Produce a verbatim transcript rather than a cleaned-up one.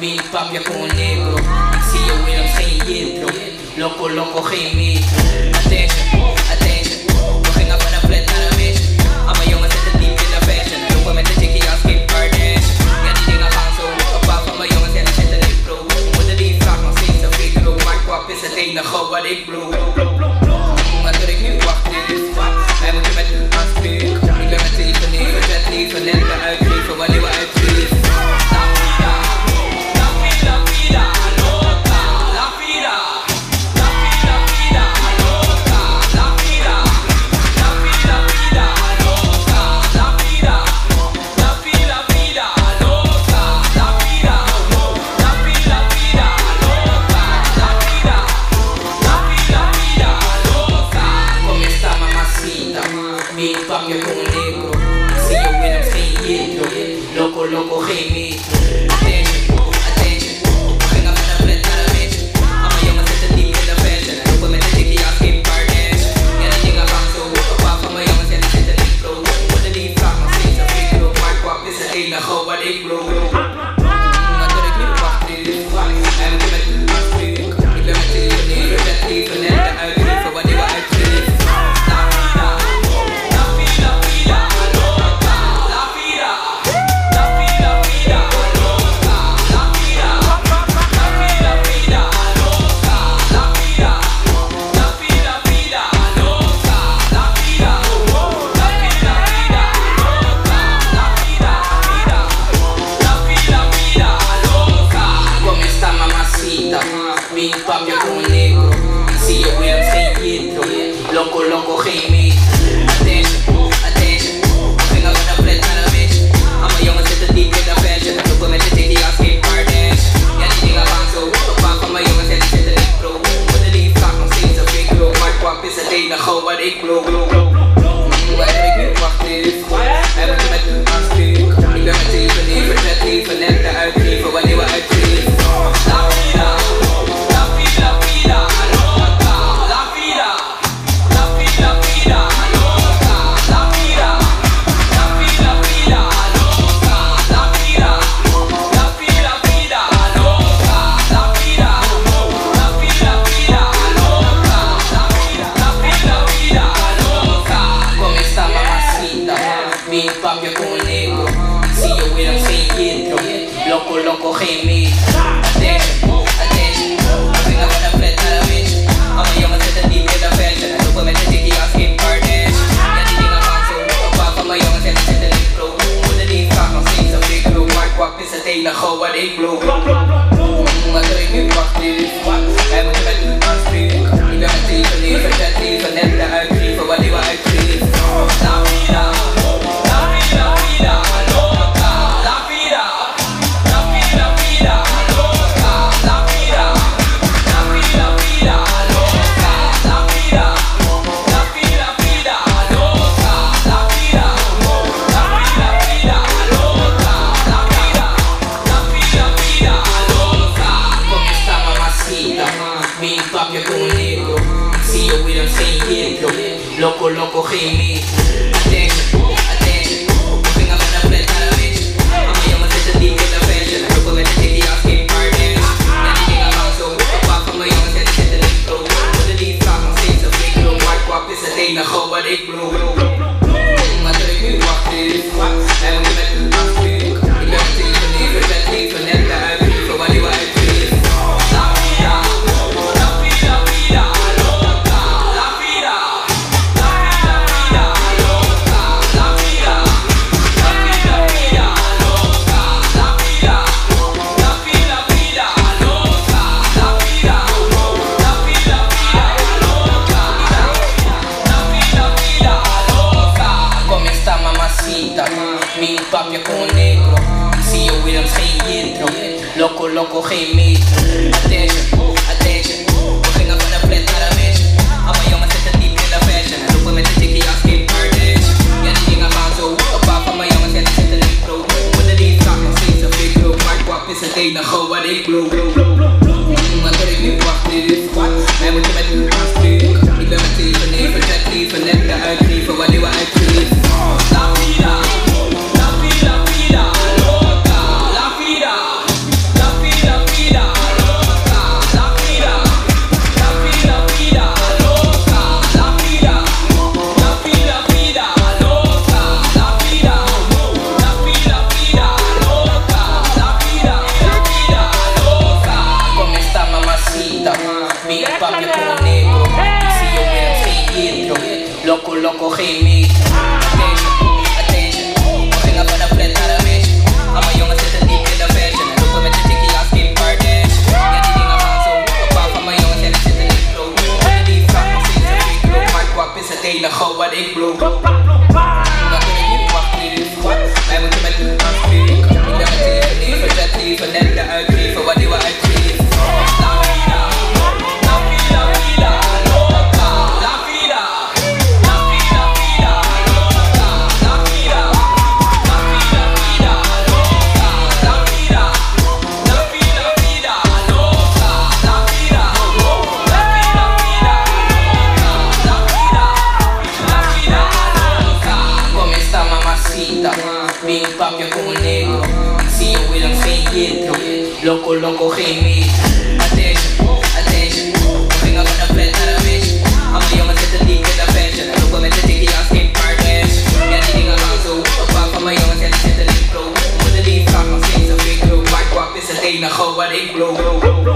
Mi papje con negro. Ik zie je Willem, geen intro. Loco, loco, geen metro. Attention, attention. We gingen van een flat naar een mission. Allemaal jongens zitten diep in de fashion. Lopen met de chickie als Kim Kardashian. Ja, die dingen gaan zo. Een paar van mijn jongens, ja, die zitten in pro. Moeder die vraagt nog steeds een fake bro. Maar kwap is het enige wat ik blow. Maar dat ik nu wacht is. Hij moet je met u aanspreken. Ik ben met zeven neven, jet leven. Net de uitgeven wanneer we uitgeven. Loco, loco, geen metro. Attention, attention. We gingen van een flat naar een mission. Allemaal jongens zitten diep in de fashion. Lopen met de chickie als Kim Kardashian. Ja, die dingen gaan zo. Een paar van mijn jongens, ja, die zitten in pro. Moeder die vraagt nog steeds een fake bro. Maar kwap is het enige wat ik blow. Maar dat ik nu wacht is. Hij moet je met u aanspreken. Ik ben met zeven neven, jet leven. Net de uitgeven wanneer we uitgeven. Mi papje con negro. Ik zie je Willem, geen intro. Loco, loco, geen metro. Attention, attention. We gingen van een flat naar een mission. Allemaal jongens zitten diep in de fashion. Lopen met de chickie als Kim Kardashian. Ja, die dingen gaan zo. Een paar van mijn jongens, ja, die zitten in pro. Moeder die vraagt nog steeds een fake bro. Maar kwap is het enige wat ik blow. Maar dat ik nu wacht is. Hij moet je met u aanspreken. Ik ben met zeven neven, jet leven. Net de uitgeven wanneer we uitgeven. Mi papje con negro. Ik zie je Willem, geen intro. Loco, loco, geen metro. Attention, attention. We gingen van een flat naar een mission. Allemaal jongens zitten diep in de fashion. Lopen met de chickie als Kim Kardashian. Ja, die dingen gaan zo. Een paar van mijn jongens, ja, die zitten in pro. Moeder die vraagt nog steeds een fake bro. Maar kwap is het enige wat ik blow. Maar dat ik nu wacht is. Hij moet je met u aanspreken. Ik ben met zeven neven, jet leven. Net de uitgeven wanneer we uitgeven. La vida. Mi papje con negro. Ik zie je Willem, geen intro. Loco, loco, geen metro. Attention, attention. We gingen van een flat naar een mission. Allemaal jongens zitten diep in de fashion. Lopen met de chickie als Kim Kardashian. Ja, die dingen gaan zo. Een paar van mijn jongens, ja, die zitten in pro. Moeder die vraagt nog steeds een fake bro. Maar kwap is het enige wat ik blow. Maar dat ik nu wacht is. Hij moet je met u aanspreken. Ik ben met zeven neven, jet leven. Net de uitgeven wanneer we uitgeven. Mi papje con negro. Ik zie je Willem, geen intro. Loco, loco, geen metro. Attention, attention. We gingen van een flat naar een mission. Allemaal jongens zitten diep in de fashion. Lopen met de chickie als Kim Kardashian. Ja, die dingen gaan zo. Een paar van mijn jongens, ja, die zitten in pro. Moeder die vraagt nog steeds een fake bro. Maar kwap is het enige wat ik blow. Maar dat ik nu wacht is. Hij moet je met u aanspreken. Ik ben met zeven neven, jet leven. Net de uitgeven wanneer we uitgeven. La vida. La vida, vida, loca. La vida. La vida. intro. Loco, loco, geen meter. Attention, attention. We gingen van een flat naar een mission. Allemaal jongens zitten diep in de fashion. En lopen met de tikkie als geen Kardashian. Ja, die dingen gaan zo. Een paar van mijn jongens en die zitten in pro. We moeten die vraag nog steeds een big bro. Maar kwak is het enige wat ik blow.